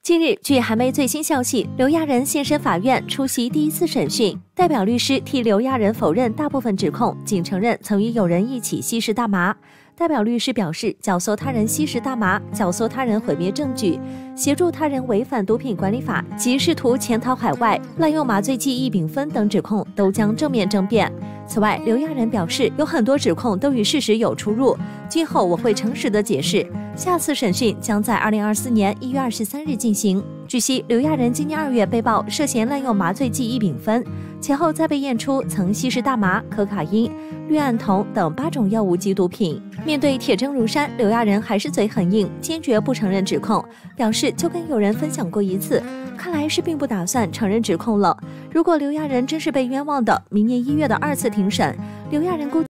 近日，据韩媒最新消息，刘亚仁现身法院出席第一次审讯，代表律师替刘亚仁否认大部分指控，仅承认曾与友人一起吸食大麻。代表律师表示，教唆他人吸食大麻、教唆他人毁灭证据、协助他人违反毒品管理法及试图潜逃海外、滥用麻醉剂异丙酚等指控都将正面争辩。此外，刘亚仁表示，有很多指控都与事实有出入，今后我会诚实地解释。下次审讯将在2024年1月23日进行。据悉，刘亚仁今年2月被曝涉嫌滥用麻醉剂异丙酚，其后再被验出曾吸食大麻、可卡因、氯胺酮等8种药物及毒品。面对铁证如山，刘亚仁还是嘴很硬，坚决不承认指控，表示就跟有人分享过一次，看来是并不打算承认指控了。如果刘亚仁真是被冤枉的，明年1月的2次庭审，刘亚仁估计